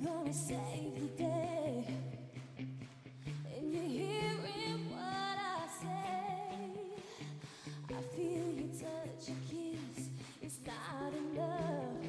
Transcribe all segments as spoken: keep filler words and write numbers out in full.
gonna save the day, and you're hearing what I say. I feel your touch, your kiss, it's not enough.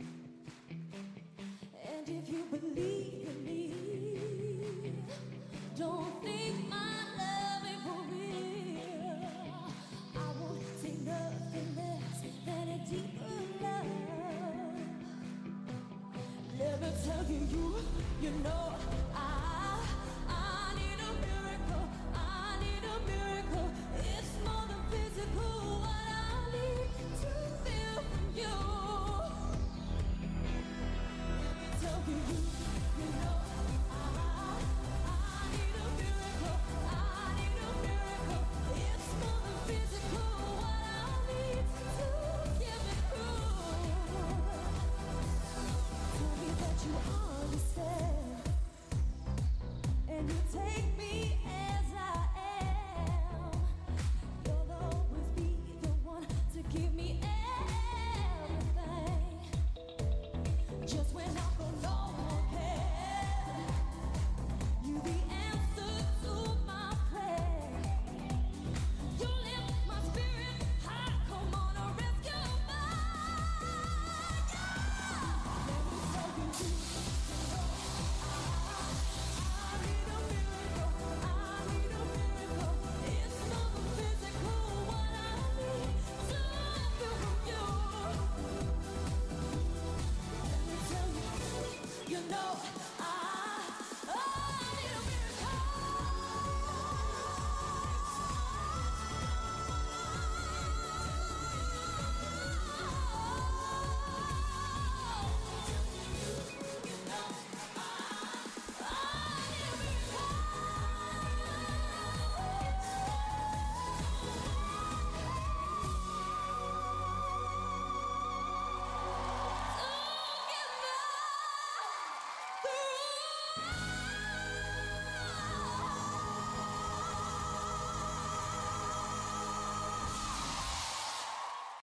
And if you believe, believe, don't think my love ain't for real. I won't take nothing less than a deeper love. Let me tell you, you, you know